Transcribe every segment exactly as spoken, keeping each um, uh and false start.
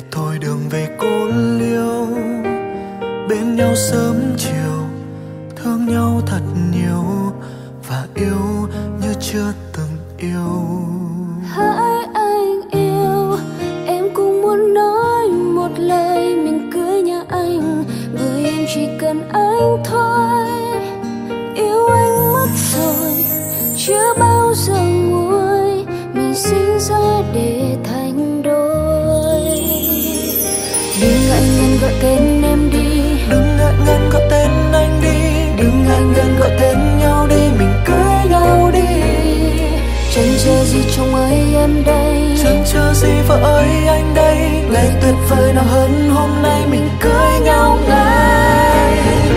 thôi đường về cô liêu, bên nhau sớm chiều, thương nhau thật nhiều và yêu như chưa từng yêu. Hỡi anh yêu, em cũng muốn nói một lời mình cưới nhà anh, bởi em chỉ cần anh thôi. Yêu anh mất rồi, chưa bao giờ nguôi, mình sinh ra để thành đôi. Đừng ngại ngần gọi tên em đi, đừng ngại ngần gọi tên anh đi, đừng ngại ngần gọi tên nhau đi, mình cưới nhau đi. Chẳng chờ gì chồng ơi em đây, chẳng chờ gì vợ ơi anh đây, ngày tuyệt vời nào hơn hôm nay mình cưới nhau ngay.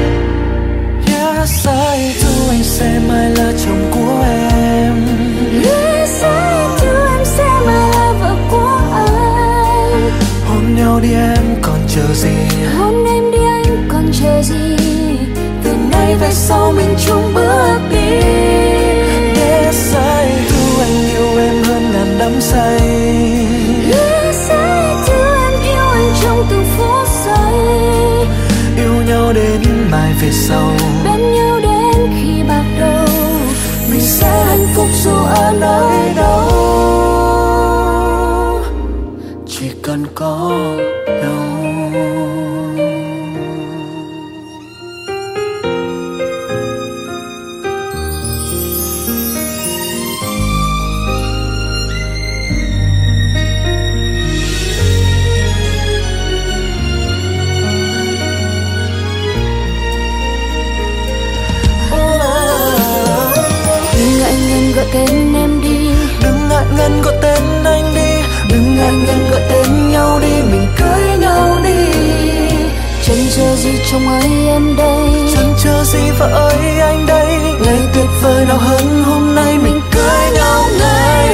Yes I do, anh sẽ mãi là chồng của em. Yes I do, em sẽ mãi là vợ của anh. Hôn nhau đi em còn chờ gì, hôn em đi anh còn chờ gì, từ nay về sau mình chung bước đi. Yes I do, anh yêu em hơn ngàn đắm say. Yes I do, em yêu anh trong từng phút giây. Yêu nhau đến mai về sau, bên nhau đến khi bạc đầu, mình sẽ hạnh phúc dù ở nơi đâu, chỉ cần có nhau. Gọi tên em đi, đừng ngại ngần gọi tên anh đi, đừng ngại ngần gọi tên nhau đi, mình cưới nhau đi. Chẳng chờ gì chồng ơi em đây, chẳng chờ gì vợ ơi anh đây, ngày tuyệt vời nào hơn hôm nay mình cưới nhau ngay.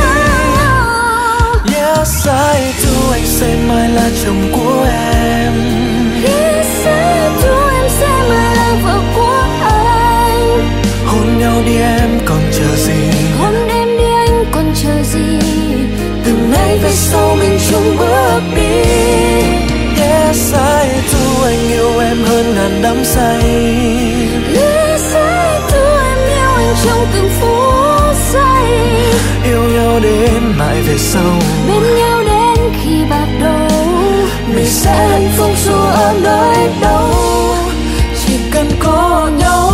Yes I do, anh sẽ mãi là chồng của em. Yes I do, em sẽ mãi là vợ của anh. Hôn nhau đi em còn chờ gì, hôn em đi anh còn chờ gì, từ nay về sau mình chung bước đi. Yes I do, anh yêu em hơn ngàn đắm say. Yes I do, em yêu anh trong từng phút giây. Yêu nhau đến mãi về sau, bên nhau đến khi bạc đầu, mình sẽ hạnh phúc dù ở nơi đâu, chỉ cần có nhau.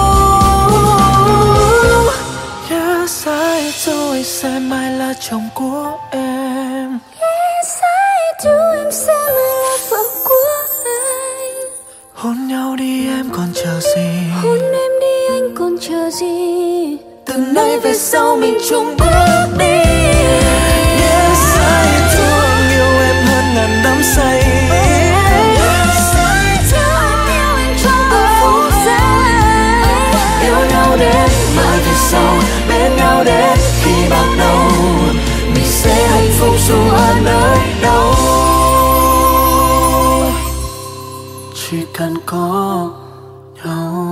Yes I do, anh sẽ mãi là chồng của em. Yes I do, em sẽ mãi là vợ của anh. Hôn nhau đi em còn chờ gì, hôn em đi anh còn chờ gì, từ nay về sau mình chung bước đi. Yes I do, anh yêu em hơn ngàn đắm say. Yes I do, em yêu anh trong từng phút giây. Yêu nhau đến mãi về sau, bên nhau đến khi bạc đầu, mình sẽ hạnh phúc dù ở nơi đâu, chỉ cần có nhau.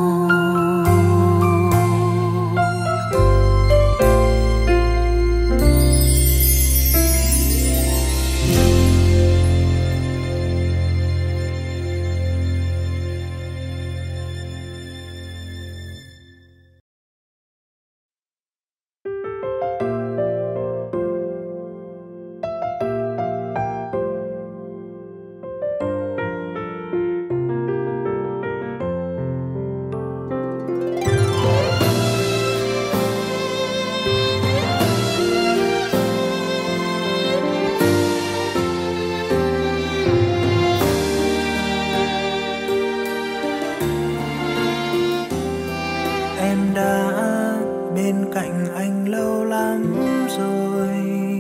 Em đã bên cạnh anh lâu lắm rồi,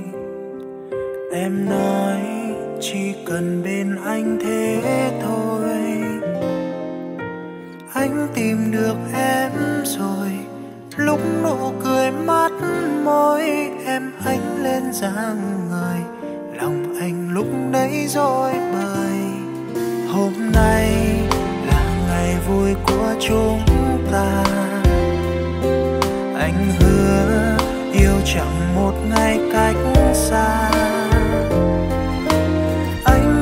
em nói chỉ cần bên anh thế thôi. Anh tìm được em rồi, lúc nụ cười mắt môi em ánh lên dáng người, lòng anh lúc đấy rối bời. Hôm nay là ngày vui của chúng ta, anh hứa yêu chẳng một ngày cách xa. Anh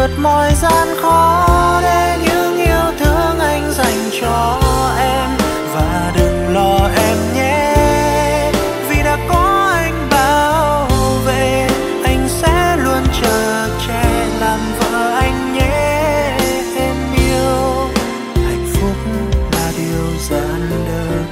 vượt mọi gian khó để những yêu thương anh dành cho em. Và đừng lo em nhé, vì đã có anh bảo vệ, anh sẽ luôn chờ che làm vợ anh nhé. Em yêu, hạnh phúc là điều giản đơn.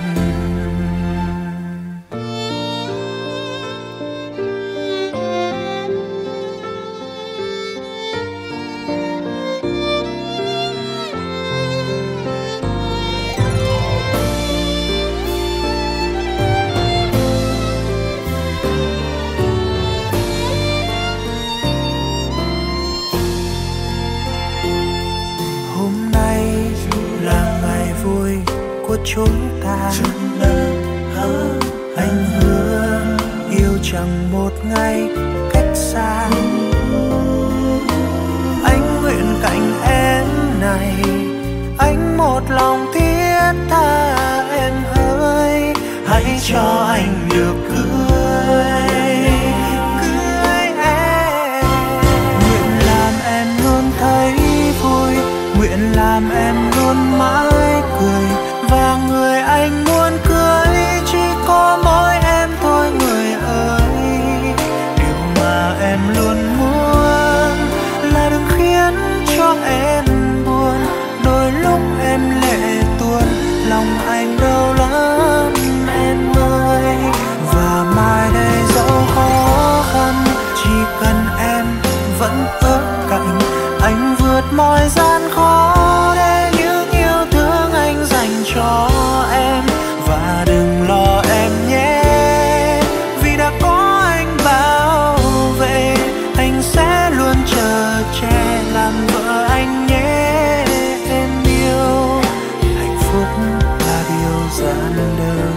Của chúng ta, anh hứa yêu chẳng một ngày cách xa. Anh nguyện cạnh em này, anh một lòng thiết tha em ơi, hãy cho anh được cưới, cưới em. Nguyện làm em luôn thấy vui, nguyện làm em luôn mãi cười. Và người anh muốn cưới chỉ có mỗi em thôi người ơi. Điều mà em luôn muốn là đừng khiến cho em buồn. Đôi lúc em lệ tuôn, lòng anh đau lắm em ơi. Và mai đây dẫu khó khăn, chỉ cần em vẫn ở cạnh, anh vượt mọi gian khó để những yêu thương anh dành cho em. Và đừng lo em nhé, vì đã có anh bảo vệ, anh sẽ luôn chờ che làm vợ anh nhé. Em yêu, hạnh phúc là điều giản đơn.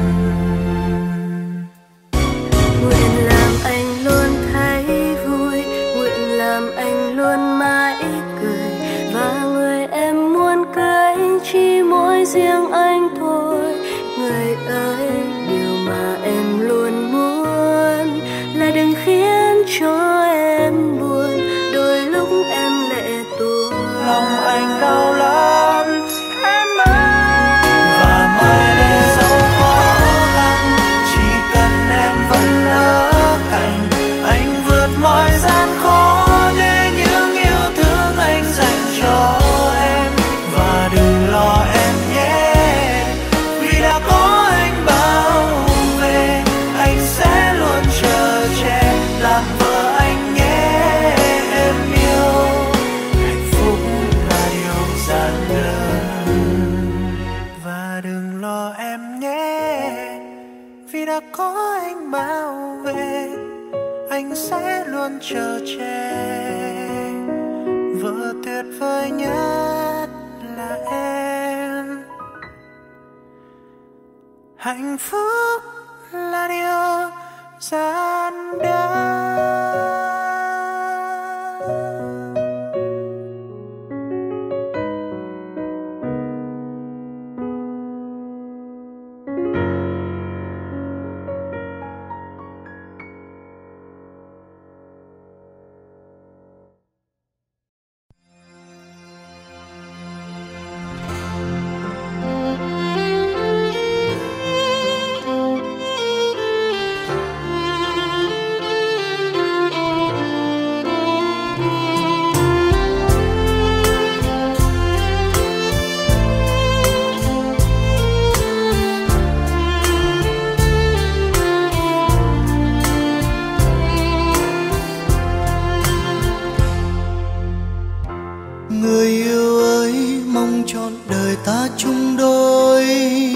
Nguyện làm anh luôn thấy vui, nguyện làm anh luôn mãi cười. Và người em muốn cưới chỉ mỗi riêng anh thôi người ơi. Điều mà em luôn muốn là đừng khiến cho em buồn. Đôi lúc em lệ tuôn, lòng anh đau lắm em ơi. Và mai đây dẫu khó khăn, chỉ cần em vẫn ở cạnh, anh vượt mọi gian khó để những yêu thương anh dành cho em. Và đừng lo em nhé, vì đã có anh bảo vệ, anh sẽ luôn chờ che làm vợ anh nhé. Em yêu, hạnh phúc là điều giản đơn. Và đừng lo em nhé, vì đã có anh bảo vệ, anh sẽ luôn chờ che. Vợ tuyệt vời nhất là em, hạnh phúc là điều giản đơn. Người yêu ơi, mong trọn đời ta chung đôi,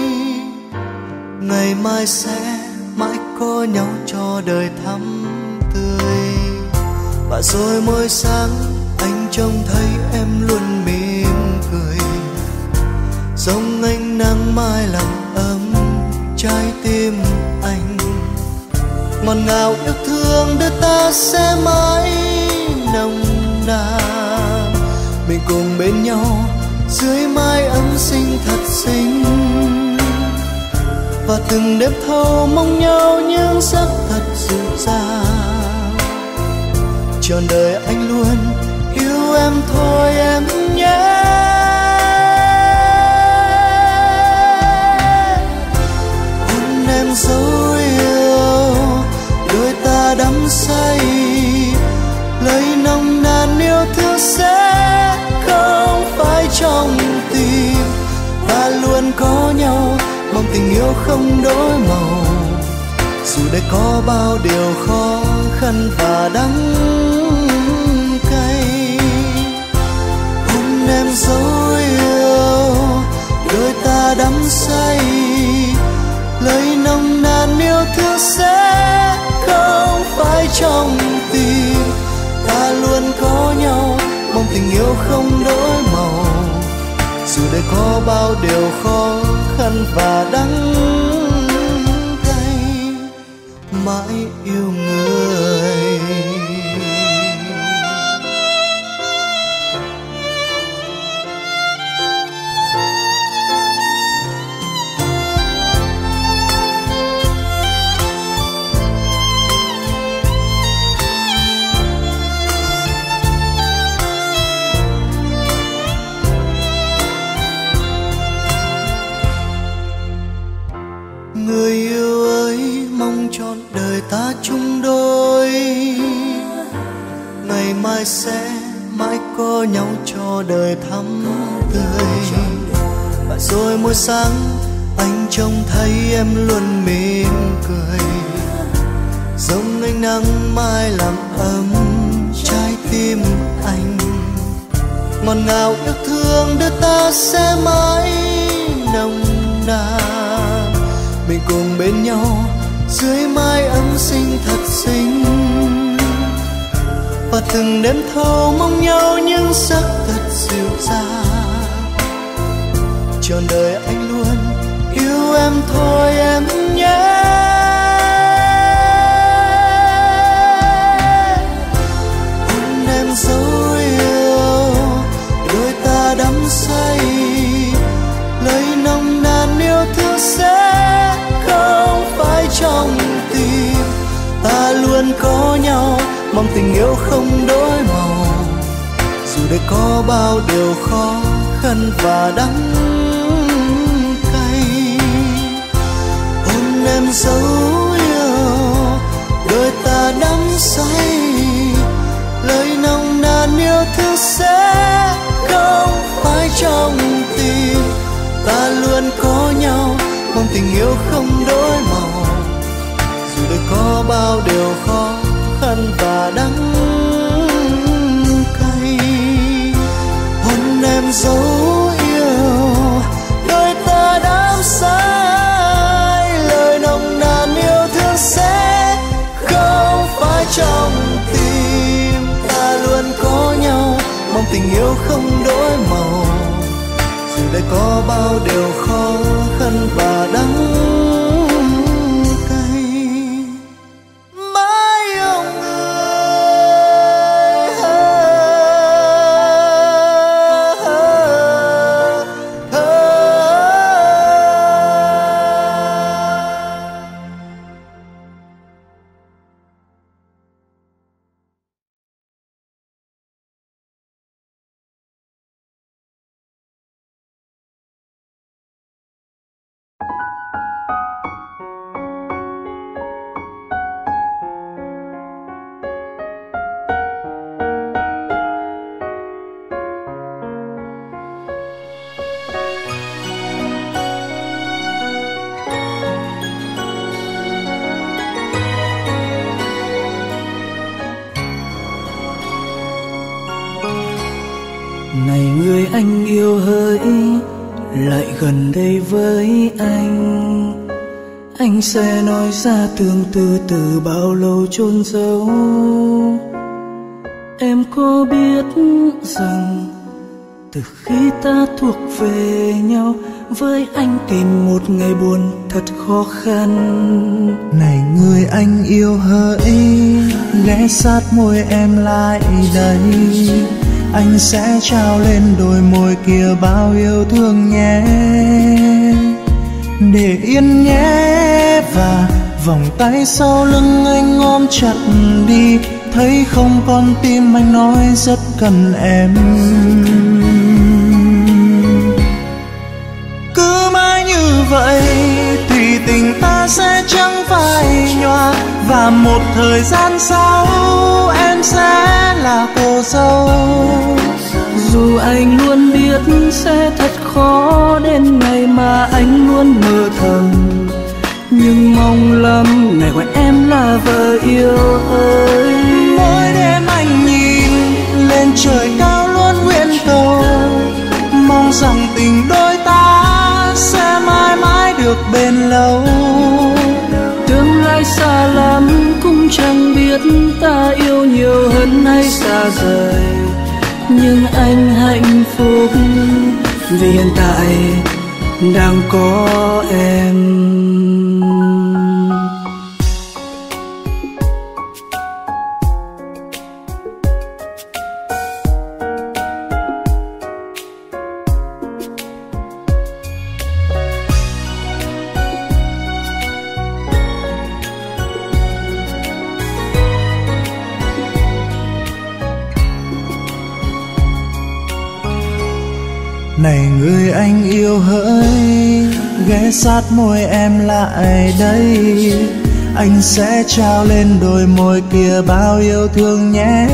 ngày mai sẽ mãi có nhau cho đời thắm tươi. Và rồi mỗi sáng anh trông thấy em luôn mỉm cười, giống ánh nắng mai làm ấm trái tim anh. Ngọt ngào yêu thương đôi ta sẽ mãi nồng nàn, mình cùng bên nhau dưới mái ấm xinh thật xinh. Và từng đêm thâu mong nhau những giấc thật dịu dàng, trọn đời anh luôn yêu thương sẽ không phải trong tim. Ta luôn có nhau, mong tình yêu không đổi màu. Dù đây có bao điều khó khăn và đắng cay. Hôn em dấu yêu, đôi ta đắm say. Lời nồng nàn yêu thương sẽ không phải trong tim. Ta luôn có nhau, mong tình yêu không đổi màu. Dù đây có bao điều khó khăn và đắng cay, mãi yêu người. Người yêu ơi, mong trọn đời ta chung đôi. Ngày mai sẽ mãi có nhau cho đời thắm tươi. Và rồi mỗi sáng anh trông thấy em luôn mỉm cười. Giống ánh nắng mai làm ấm trái tim anh. Ngọt ngào yêu thương đôi ta sẽ mãi nồng nàn. Mình cùng bên nhau dưới mái ấm xinh thật xinh. Và từng đêm thâu mong nhau những giấc thật dịu dàng. Trọn đời anh luôn yêu em thôi em nhé. Hôn em dấu yêu, đôi ta đắm say. Lời nồng nàn yêu thương sẽ không phải trong tim. Ta luôn có nhau, mong tình yêu không đổi màu. Dù đây có bao điều khó khăn và đắng cay. Hôn em dấu yêu, đôi ta đắm say. Lời nồng nàn yêu thương sẽ không phải trong tim. Ta luôn có nhau, mong tình yêu không đổi màu. Dù đây có bao điều khó khăn và đắng cay. Hôn em dấu yêu, đôi ta đắm say. Lời nồng nàn yêu thương sẽ không phải trong tim. Ta luôn có nhau, mong tình yêu không đổi màu. Dù đây có bao điều khó khăn và đắng cay, mãi yêu người. Này người anh yêu hỡi, lại gần đây với anh. Anh sẽ nói ra tương tư từ bao lâu chôn giấu. Em có biết rằng từ khi ta thuộc về nhau, với anh tìm một ngày buồn thật khó khăn. Này người anh yêu hỡi, ghé sát môi em lại đây. Anh sẽ trao lên đôi môi kia bao yêu thương nhé. Để yên nhé, và vòng tay sau lưng anh ôm chặt đi. Thấy không con tim anh nói rất cần em. Cứ mãi như vậy thì tình ta sẽ chẳng phai nhòa. Và một thời gian sau em sẽ là cô dâu. Dù anh luôn biết sẽ thật khó đến ngày mà anh luôn mơ thầm, nhưng mong lắm ngày gọi em là vợ yêu ơi. Mỗi đêm anh nhìn lên trời cao luôn nguyện cầu, mong rằng tình đôi ta sẽ mãi mãi được bền lâu. Tương lai xa lắm cũng chẳng biết ta yêu nhiều hơn hay xa rời, nhưng anh hạnh phúc vì hiện tại đang có em. Này người anh yêu hỡi, ghé sát môi em lại đây, anh sẽ trao lên đôi môi kia bao yêu thương nhé.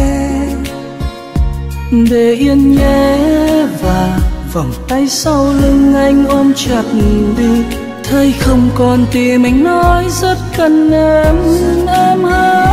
Để yên nhé và vòng tay sau lưng anh ôm chặt đi, thấy không còn tim anh nói rất cần em, em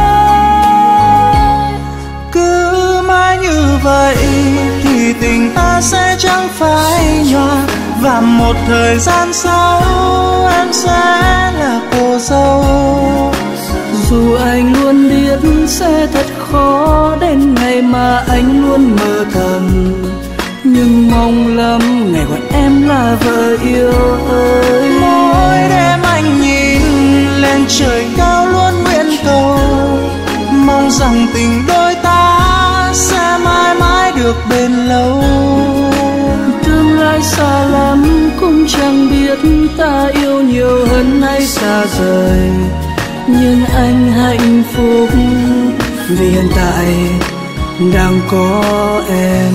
hỡi. Cứ mãi như vậy thì tình ta sẽ chẳng phai nhòa, và một thời gian sau em sẽ là cô dâu. Dù anh luôn biết sẽ thật khó đến ngày mà anh luôn mơ thầm, nhưng mong lắm ngày gọi em là vợ yêu ơi. Mỗi đêm anh nhìn lên trời cao luôn nguyện cầu, mong rằng tình đôi ta sẽ mãi mãi được bền lâu. Tương lai xa lắm cũng chẳng biết ta yêu nhiều hơn hay xa rời, nhưng anh hạnh phúc vì hiện tại đang có em.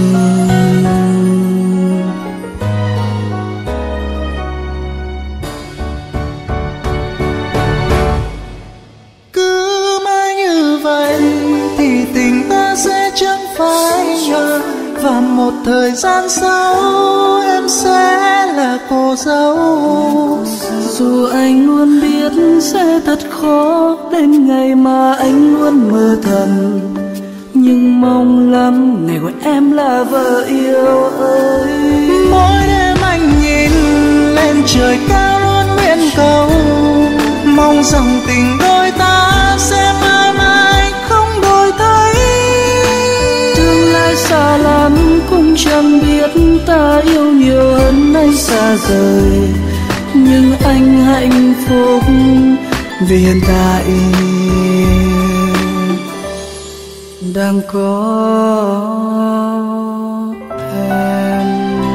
Cứ mãi như vậy thì tình ta sẽ chẳng phai nhòa, và một thời gian sau em sẽ là cô dâu. Dù anh luôn biết sẽ thật khó đến ngày mà anh luôn mơ thầm, nhưng mong lắm ngày gọi em là vợ yêu ơi. Mỗi đêm anh nhìn lên trời cao luôn nguyện cầu, mong rằng tình đôi ta sẽ mãi mãi không đổi thay. Tương lai xa lắm cũng chẳng biết ta yêu nhiều hơn hay xa rời, nhưng anh hạnh phúc vì hiện tại đang có em.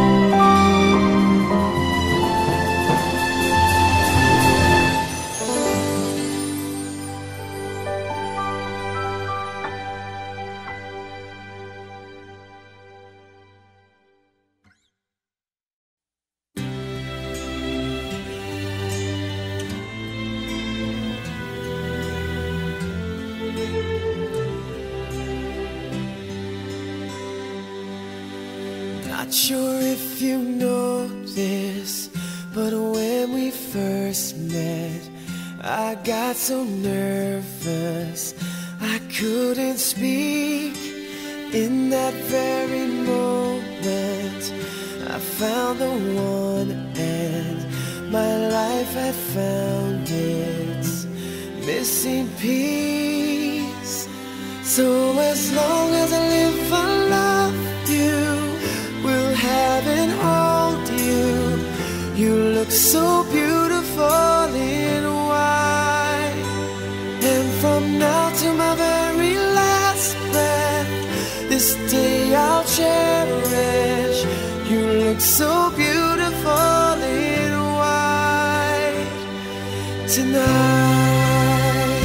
Not sure if you know this, but when we first met, I got so nervous I couldn't speak. In that very moment, I found the one, and my life had found its missing piece. So as long as I live, I love you, will have and hold you. You look so beautiful in white, and from now to my very last breath, this day I'll cherish. You look so beautiful in white tonight.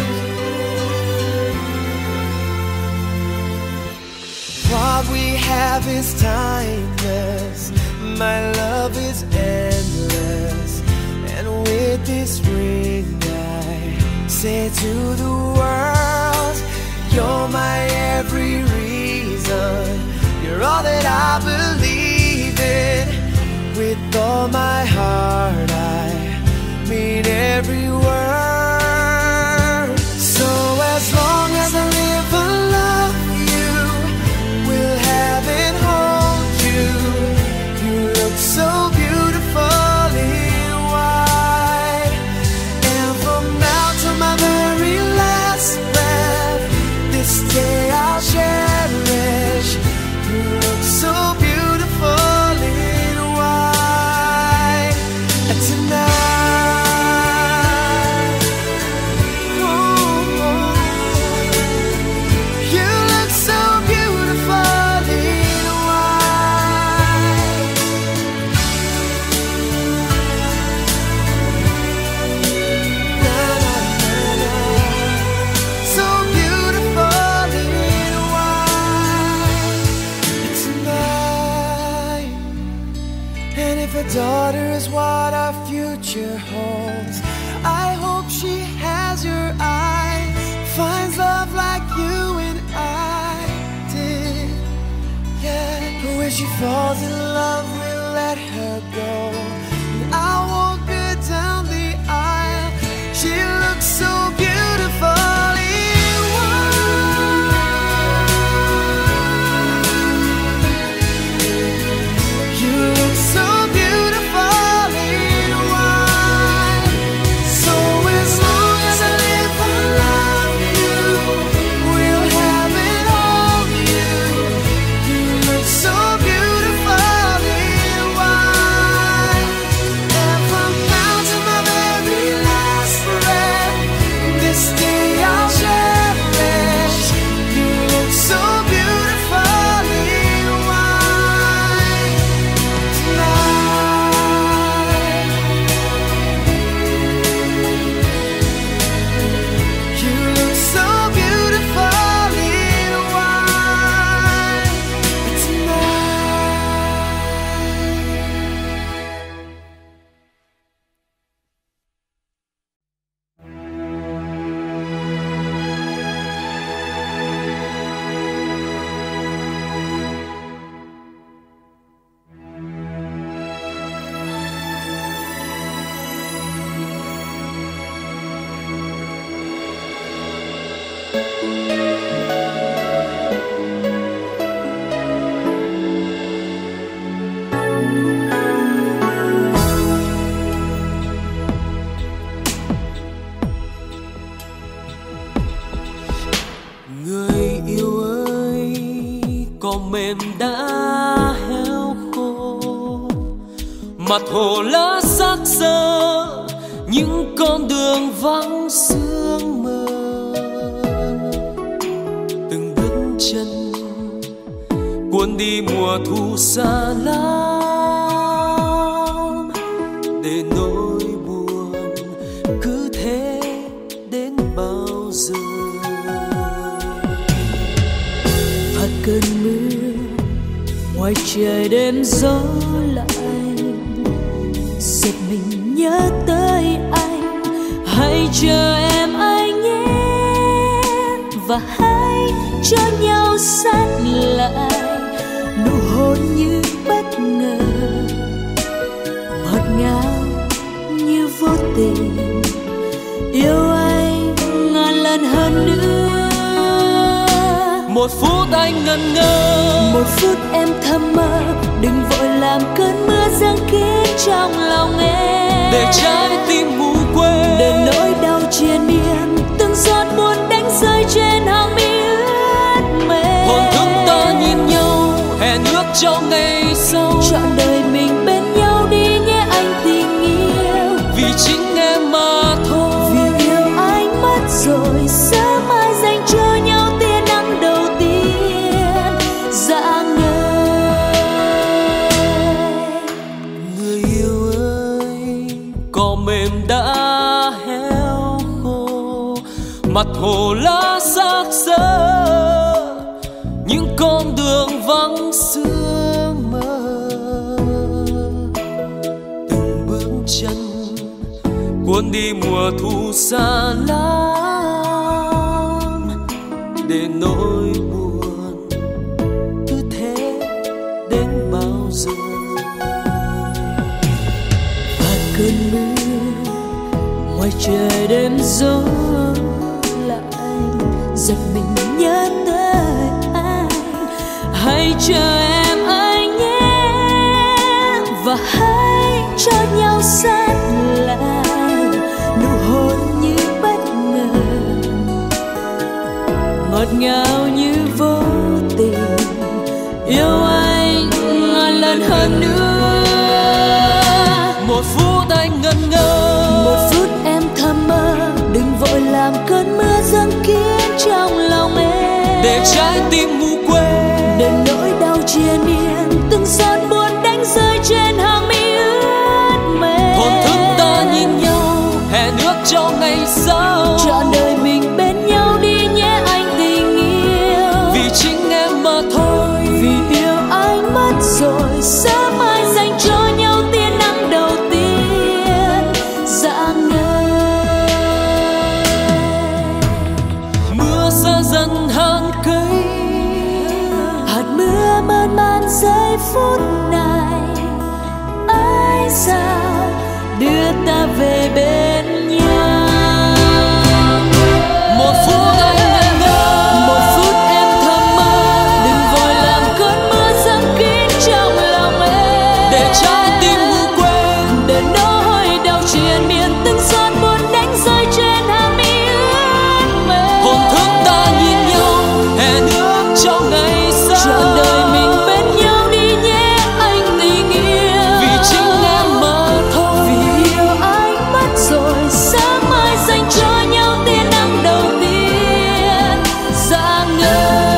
What we have is timeless, my love is endless, and with this ring I say to the world, you're my every reason, you're You're all that I believe in. With all my heart I mean every word. So as long as I live I love you, will have and hold you. You look so beautifully white. And from now to my very last breath, this day I'll cherish. You look so beautifully white. And tonight, oh, oh, you look so beautifully white. Na, na, na, na. So beautifully white. And tonight, and if a daughter is what our future holds, I hope she has your eyes, finds love like you and I did. Yeah, but when she falls in love, we'll let her go. And I'll walk her down the aisle. She looks so beautifully white. You look so beautifully white. So as long as I live, I love you, will have and hold you. You look so beautifully white. And from now to my very last breath, this day I'll cherish. You look so beautifully white tonight. You look so beautifully white Người yêu ơi, cỏ mềm đã héo khô, mặt hồ lá xác xơ, những con đường vắng sương mờ. Từng bước chân cuốn đi mùa thu xa lắm, để nỗi buồn cứ thế đến bao giờ. Hạt cơn mưa ngoài trời đêm gió lạnh, giật mình nhớ tới anh. Hãy chờ em anh nhé, và hãy cho nhau sát lại. Nụ hôn như bất ngờ, ngọt ngào như vô tình. Yêu anh ngàn lần hơn nữa. Một phút anh ngẩn ngơ, Một phút em thầm mơ, đừng vội làm cơn mưa giăng kín trong lòng em. để trái tim ngủ quên, để nỗi đau triền miên, từng giọt buồn đánh rơi trên hàng mi ướt mềm. hồn thức ta nhìn nhau, hẹn ước trong ngày sau. Trọn đời mình bên nhau đi nhé anh tình yêu, Vì chính em mà thôi. vì yêu anh mất rồi, sớm mai dành cho nhau tia nắng đầu tiên dạng ngời. Người yêu ơi, cỏ mềm đã héo khô, mặt hồ lá xác xơ, những con đường vắng sương mơ. Từng bước chân cuốn đi mùa thu xa lắm, để nỗi buồn cứ thế rồi. Và cơn mưa ngoài trời đêm gió lạnh, giật mình nhớ tới anh. Hãy chờ em anh nhé, và hãy cho nhau sát lại, nụ hôn như bất ngờ, ngọt ngào như vô tình, yêu anh ngàn lần hơn nữa. Một phút anh ngẩn ngơ, một phút em thầm mơ, đừng vội làm cơn mưa dâng kín trong lòng em, để trái tim ngủ quên, để nỗi đau chia miên, từng giọt buồn đánh rơi trên hàng mi ướt mềm. thổn thức ta nhìn nhau, hẹn ước cho ngày sau, trọn đời mình bên nhau đi nhé anh tình yêu. vì chính em mà thôi, vì yêu anh mất rồi, sớm mai dành cho nhau tia nắng đầu tiên rạng ngời. mưa xa dần hàng cây, Hạt mưa mơn man giây phút này, ai sao đưa ta về bên nhau. một phút anh ngẩn ngơ, Một phút em thầm mơ, đừng vội làm cơn mưa dâng kín trong lòng em, để trái tim ngủ quên, để nỗi đau triền miên, từng giọt buồn đánh rơi trên hàng mi ướt mềm. thổn thức ta nhìn nhau, hẹn ước cho ngày sau, Trọn đời mình bên nhau đi nhé anh tình yêu. vì chính em mà thôi, Vì yêu anh mất rồi, sáng mai dành cho nhau tia nắng đầu tiên rạng ngời.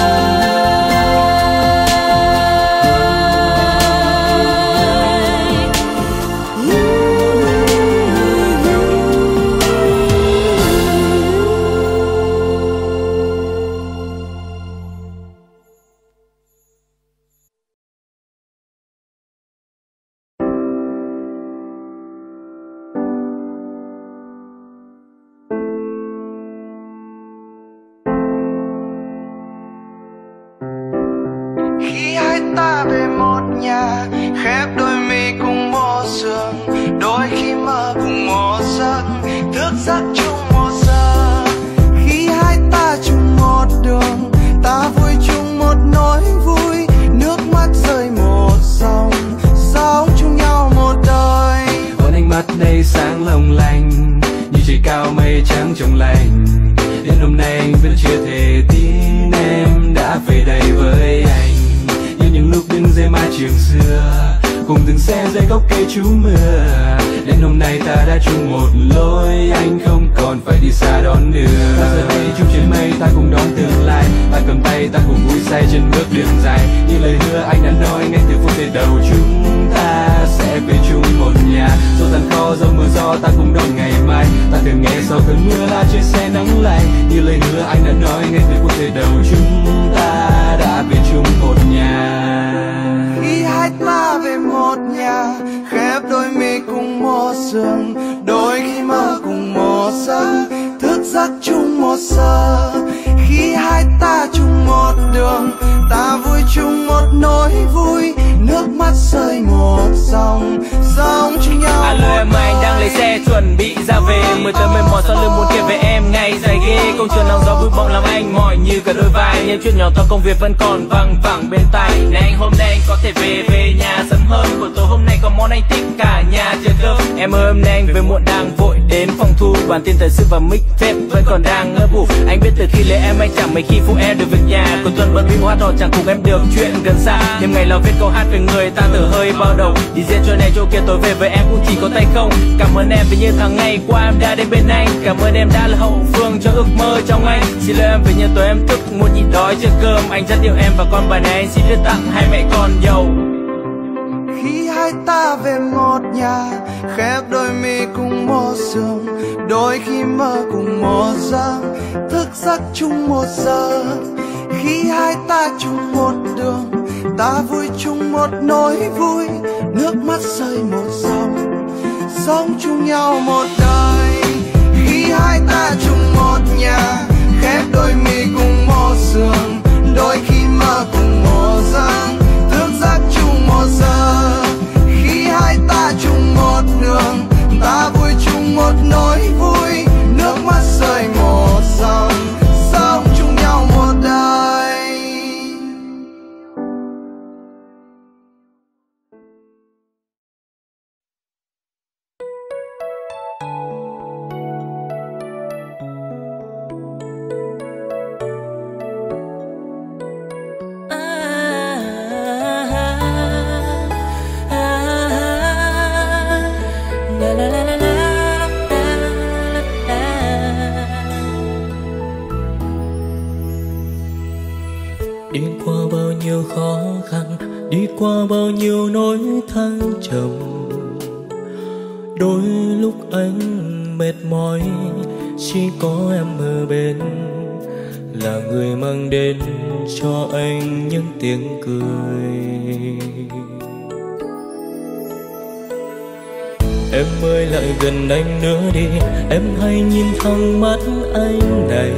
Khi hai ta về một nhà, khép đôi mi cùng một giường, đôi khi mơ cùng một giấc, thức giấc chung một giờ. Khi hai ta chung một đường, ta vui chung một nỗi vui, nước mắt rơi một dòng, sống chung nhau một đời. Ôn ánh mắt đây sáng long lanh, như trời cao mây trắng trong lành. Đến hôm nay anh vẫn chưa thể tin em đã về đây với anh, như những lúc đứng dưới mái trường xưa, cùng từng xe dưới gốc cây trú mưa. Đến hôm nay ta đã chung một lối, anh không còn phải đi xa đón đưa. Và giờ đây chung trên mây ta cùng đón tương lai, ta cầm tay ta cùng vui say trên bước đường dài. Như lời hứa anh đã nói ngay từ phút giây đầu, chúng ta sẽ về chung một nhà. Dẫu gian khó dẫu mưa gió ta cùng đón ngày mai, ta thường nghe sau cơn mưa là trên xe nắng lạnh. Như lời hứa anh đã nói ngay từ phút giây đầu, chúng ta đã về chung một nhà. Khi hai ta về một nhà, khép đôi mi cùng một giường, đôi khi mơ cùng một giấc, thức giấc chung một giờ. Khi hai ta chung một đường, ta vui chung một nỗi vui, nước mắt rơi một dòng, sống chung nhau. Alo em, anh đang lấy xe chuẩn bị ra về, mười tới mười một sau lưng muốn kể về em ngày dài ghê. Công trường nắng gió bụi bặm làm anh mỏi như cả đôi vai, những chuyện nhỏ to công việc vẫn còn văng vẳng bên tai. Này anh hôm nay anh có thể về về nhà sớm hơn, buổi tối hôm nay có món anh thích cả nhà chờ cơm. Em ơi hôm nay anh về muộn đang vội đến phòng thu, bản tin thời sự và mic tape vẫn còn đang ngỡ ngủ. Anh biết từ khi lấy em anh chẳng mấy khi phụ em được việc nhà, cuối tuần bận bịu hát hò chẳng cùng em được chuyện gần xa. Đêm ngày lo viết câu hát về người ta từ hơi bao đầu, đi diễn chỗ này chỗ kia tối về với em cũng chỉ có tay không. Cảm ơn em vì như tháng ngày qua em đã đến bên anh, cảm ơn em đã là hậu phương cho ước mơ trong anh. Xin lỗi em vì như tối em thức muốn nhịn đói chưa cơm, anh rất yêu em và con bài này anh xin được tặng hai mẹ con giàu. Khi hai ta về một nhà, khép đôi mi cùng một giường, đôi khi mơ cùng một giấc, thức giấc chung một giờ. Khi hai ta chung một đường, ta vui chung một nỗi vui, nước mắt rơi một dòng, sống chung nhau một đời. Khi hai ta chung một nhà, khép đôi mi cùng một giường, đôi khi mơ cùng một giấc, thức giấc chung một khó khăn, đi qua bao nhiêu nỗi thăng trầm. Đôi lúc anh mệt mỏi, chỉ có em ở bên, là người mang đến cho anh những tiếng cười. Em ơi lại gần anh nữa đi, em hãy nhìn thẳng mắt anh này.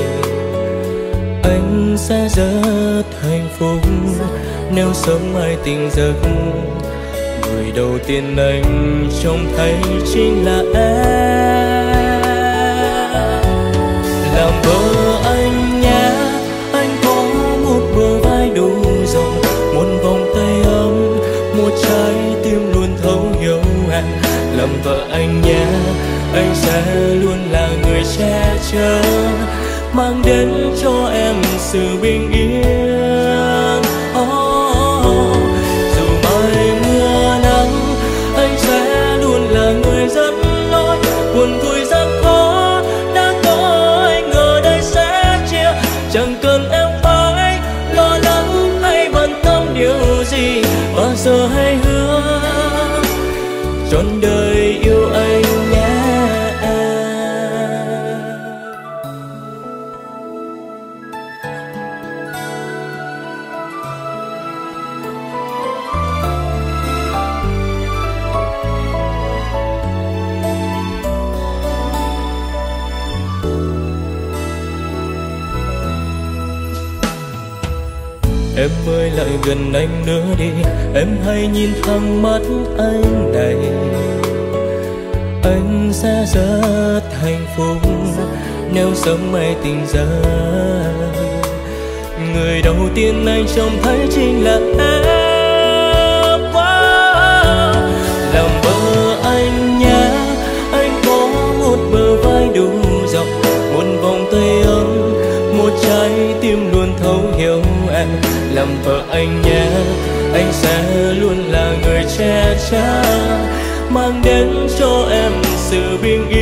Anh sẽ rất hạnh phúc nếu sớm mai tỉnh giấc, người đầu tiên anh trông thấy chính là em. Làm vợ anh nhé, anh có một bờ vai đủ rộng, một vòng tay ấm, một trái tim luôn thấu hiểu em. Làm vợ anh nhé, anh sẽ luôn là người che chở, mang đến cho em sự bình yên. Oh, dù mai mưa nắng, anh sẽ luôn là người dẫn lối. Buồn vui gian khó đã có anh ở đây sẽ chia, chẳng cần em phải lo lắng hay bận tâm điều gì. Bao giờ hãy hứa trọn đời yêu anh nhé. Em ơi lại gần anh nữa đi, em hãy nhìn thẳng mắt anh này. Anh sẽ rất hạnh phúc nếu sớm mai tỉnh giấc, người đầu tiên anh trông thấy chính là em. Wow. Làm vợ anh nhé, anh có một bờ vai đủ rộng, một vòng tay ấm, một trái tim luôn thấu hiểu em. Làm vợ anh nhé, anh sẽ luôn là người che chở, mang đến cho em sự bình